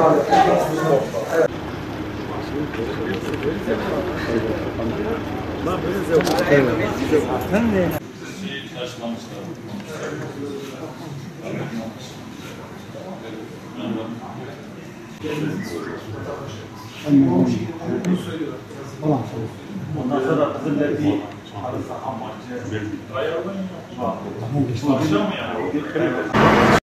Ondan sonra kızın dediği arası amacı. Akşam mı yani?